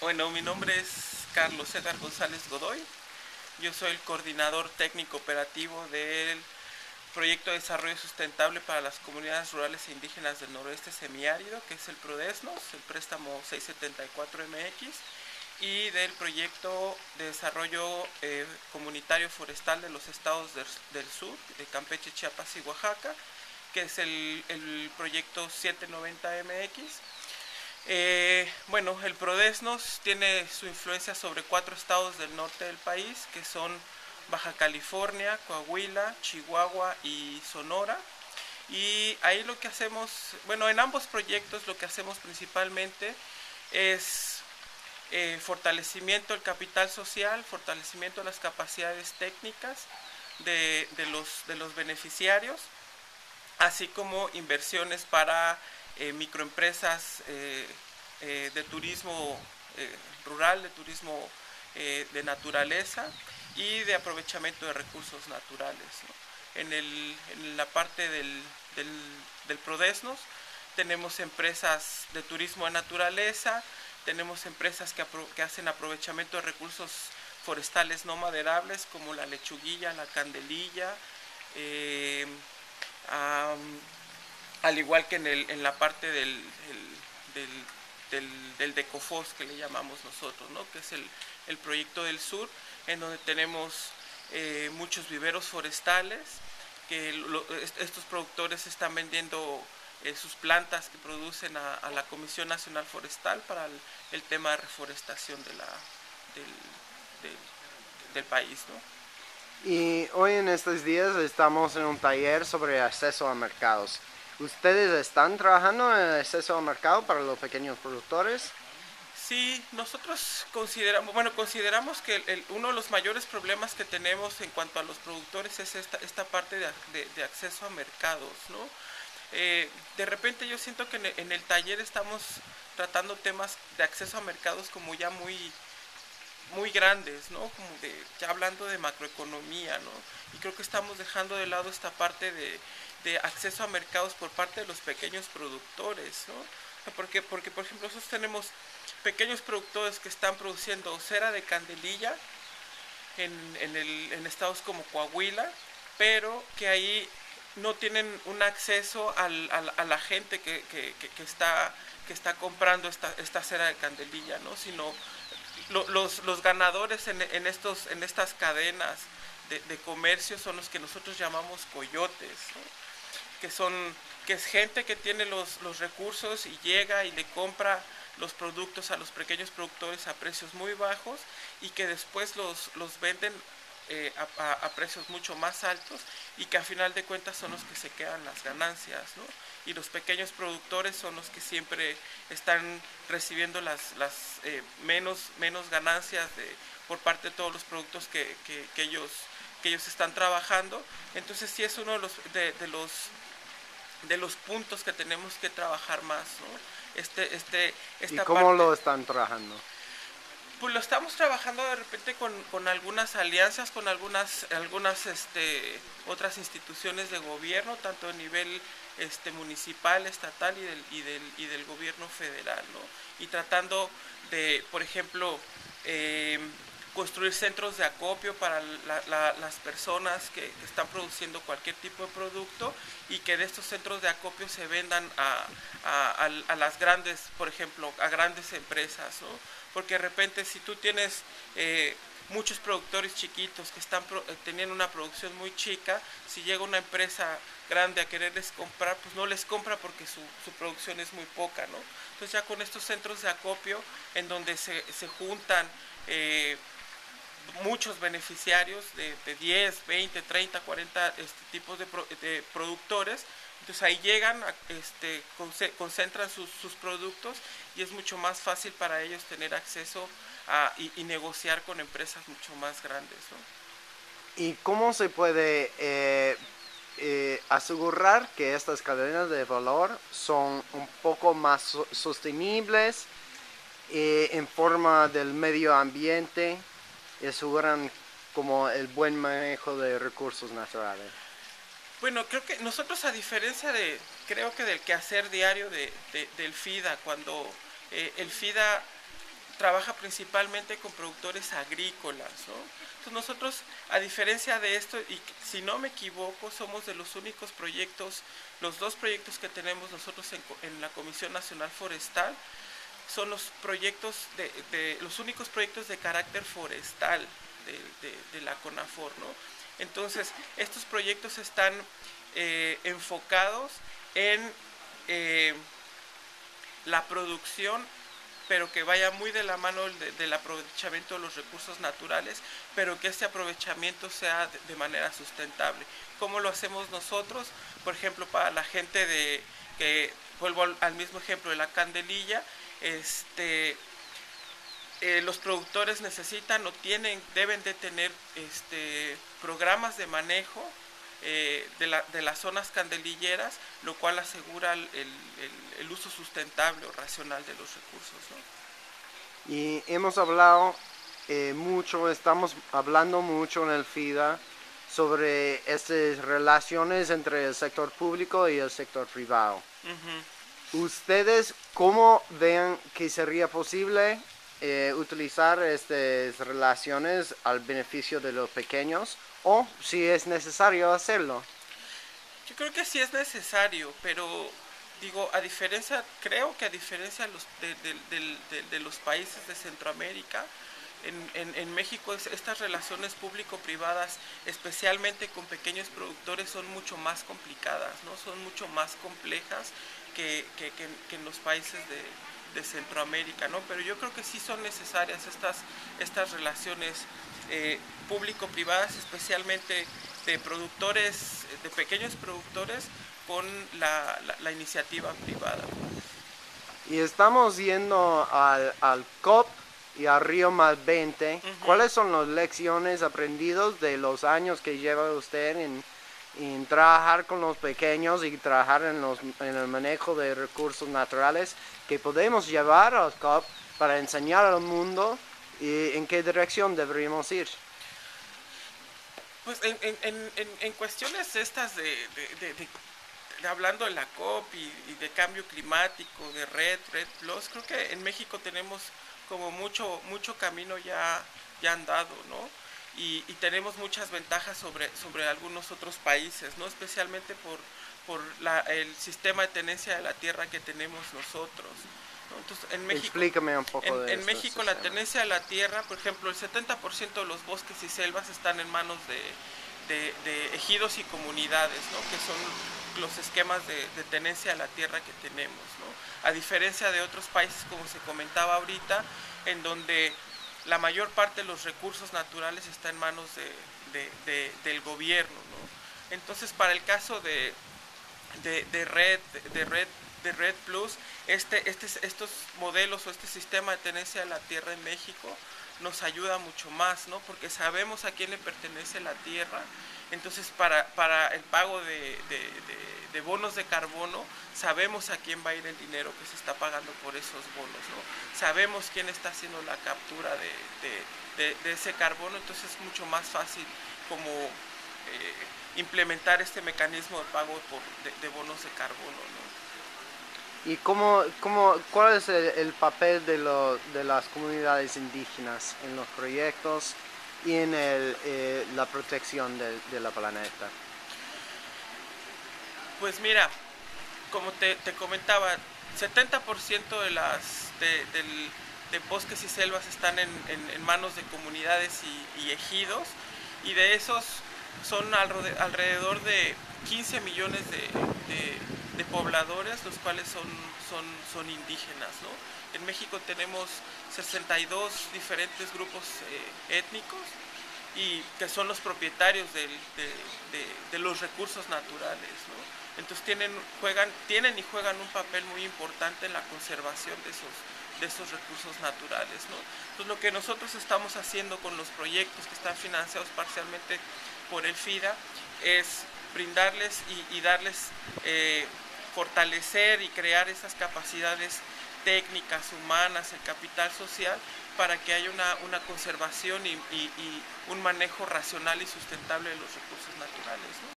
Bueno, mi nombre es Carlos César González Godoy. Yo soy el coordinador técnico operativo del Proyecto de Desarrollo Sustentable para las Comunidades Rurales e Indígenas del Noroeste Semiárido, que es el PRODESNOS, el préstamo 674MX, y del Proyecto de Desarrollo Comunitario Forestal de los estados del sur, de Campeche, Chiapas y Oaxaca, que es el proyecto 790MX. Bueno, el PRODESNOS tiene su influencia sobre 4 estados del norte del país, que son Baja California, Coahuila, Chihuahua y Sonora. Y ahí lo que hacemos, bueno, en ambos proyectos lo que hacemos principalmente es fortalecimiento del capital social, fortalecimiento de las capacidades técnicas de los beneficiarios, así como inversiones para microempresas de turismo rural, de turismo de naturaleza y de aprovechamiento de recursos naturales, ¿no? En la parte del PRODESNOS tenemos empresas de turismo de naturaleza, tenemos empresas que hacen aprovechamiento de recursos forestales no maderables como la lechuguilla, la candelilla, eh, um, al igual que en la parte del Decofos, que le llamamos nosotros, ¿no? Que es el proyecto del sur, en donde tenemos muchos viveros forestales, que estos productores están vendiendo sus plantas que producen a la Comisión Nacional Forestal para el tema de reforestación del, del, del país, ¿no? Y hoy en estos días estamos en un taller sobre acceso a mercados. ¿Ustedes están trabajando en el acceso al mercado para los pequeños productores? Sí, nosotros consideramos que uno de los mayores problemas que tenemos en cuanto a los productores es esta parte de acceso a mercados, ¿no? De repente yo siento que en el taller estamos tratando temas de acceso a mercados como ya muy grandes, ¿no? Como ya hablando de macroeconomía, ¿no? Y creo que estamos dejando de lado esta parte de acceso a mercados por parte de los pequeños productores, ¿no? Porque, por ejemplo, nosotros tenemos pequeños productores que están produciendo cera de candelilla en estados como Coahuila, pero que ahí no tienen un acceso a la gente que está comprando esta cera de candelilla, ¿no? Sino los ganadores en estas cadenas de comercio son los que nosotros llamamos coyotes, ¿no? Que es gente que tiene los recursos y llega y le compra los productos a los pequeños productores a precios muy bajos y que después los venden a precios mucho más altos y que a final de cuentas son los que se quedan las ganancias, ¿no? Y los pequeños productores son los que siempre están recibiendo menos ganancias por parte de todos los productos que ellos están trabajando. Entonces sí es uno de los puntos que tenemos que trabajar más, ¿no? ¿Y Esta cómo parte, lo están trabajando? pues lo estamos trabajando de repente con algunas alianzas, con algunas otras instituciones de gobierno, tanto a nivel municipal, estatal y del gobierno federal, ¿no? Y tratando de, por ejemplo, construir centros de acopio para las personas que están produciendo cualquier tipo de producto y que de estos centros de acopio se vendan a las grandes, por ejemplo, a grandes empresas, ¿no? Porque de repente si tú tienes muchos productores chiquitos que están teniendo una producción muy chica, si llega una empresa grande a quererles comprar, pues no les compra porque su producción es muy poca, ¿no? Entonces ya con estos centros de acopio en donde se juntan muchos beneficiarios de 10, 20, 30, 40 tipos de productores. Entonces ahí llegan, concentran sus productos y es mucho más fácil para ellos tener acceso y negociar con empresas mucho más grandes, ¿no? ¿Y cómo se puede asegurar que estas cadenas de valor son un poco más sostenibles en forma del medio ambiente y aseguran como el buen manejo de recursos naturales? Bueno, creo que nosotros a diferencia creo que del quehacer diario del FIDA, cuando el FIDA trabaja principalmente con productores agrícolas, ¿no? Entonces nosotros, a diferencia de esto, y si no me equivoco, somos de los únicos proyectos, los dos proyectos que tenemos nosotros en la Comisión Nacional Forestal, son los proyectos los únicos proyectos de carácter forestal de la CONAFOR, ¿no? Entonces, estos proyectos están enfocados en la producción, pero que vaya muy de la mano del aprovechamiento de los recursos naturales, pero que este aprovechamiento sea de manera sustentable. ¿Cómo lo hacemos nosotros? Por ejemplo, para la gente que vuelvo al mismo ejemplo de la candelilla, los productores necesitan o deben de tener programas de manejo de las zonas candelilleras, lo cual asegura el uso sustentable o racional de los recursos, ¿no? Y hemos hablado estamos hablando mucho en el FIDA sobre estas relaciones entre el sector público y el sector privado. ¿Ustedes cómo ven que sería posible utilizar estas relaciones al beneficio de los pequeños, o si es necesario hacerlo? Yo creo que sí es necesario, pero digo, creo que a diferencia de los países de Centroamérica, en México estas relaciones público-privadas, especialmente con pequeños productores, son mucho más complicadas, ¿no? Son mucho más complejas que en los países de Centroamérica, ¿no? Pero yo creo que sí son necesarias estas relaciones público-privadas, especialmente de pequeños productores con la iniciativa privada. Y estamos yendo al COP y a Río +20. ¿Cuáles son las lecciones aprendidas de los años que lleva usted en trabajar con los pequeños y trabajar en el manejo de recursos naturales que podemos llevar al COP para enseñar al mundo en qué dirección deberíamos ir? Pues en cuestiones estas hablando de la COP y de cambio climático, de RED Plus, creo que en México tenemos como mucho camino ya andado, ¿no? Y tenemos muchas ventajas sobre algunos otros países, ¿no? Especialmente por el sistema de tenencia de la tierra que tenemos nosotros, ¿no? Entonces, en México, explícame un poco de en México la tenencia de la tierra, por ejemplo, el 70% de los bosques y selvas están en manos de ejidos y comunidades, ¿no? Que son los esquemas de tenencia de la tierra que tenemos, ¿no? A diferencia de otros países, como se comentaba ahorita, en donde la mayor parte de los recursos naturales está en manos del gobierno, ¿no? Entonces, para el caso de RED Plus, estos modelos o este sistema de tenencia de la tierra en México nos ayuda mucho más, ¿no? Porque sabemos a quién le pertenece la tierra. Entonces, para el pago de bonos de carbono, sabemos a quién va a ir el dinero que se está pagando por esos bonos, ¿no? Sabemos quién está haciendo la captura de ese carbono, entonces es mucho más fácil como implementar este mecanismo de pago de bonos de carbono, ¿no? ¿Y cuál es el papel de las comunidades indígenas en los proyectos y en la protección de la planeta? Pues mira, como te comentaba, 70% de bosques y selvas están en manos de comunidades y ejidos, y de esos son alrededor de 15 millones de pobladores, los cuales son indígenas, ¿no? En México tenemos 62 diferentes grupos étnicos, y que son los propietarios de los recursos naturales, ¿no? Entonces tienen y juegan un papel muy importante en la conservación de esos recursos naturales, ¿no? Entonces, lo que nosotros estamos haciendo con los proyectos que están financiados parcialmente por el FIDA es brindarles y darles, fortalecer y crear esas capacidades técnicas, humanas, el capital social, para que haya una conservación y un manejo racional y sustentable de los recursos naturales, ¿no?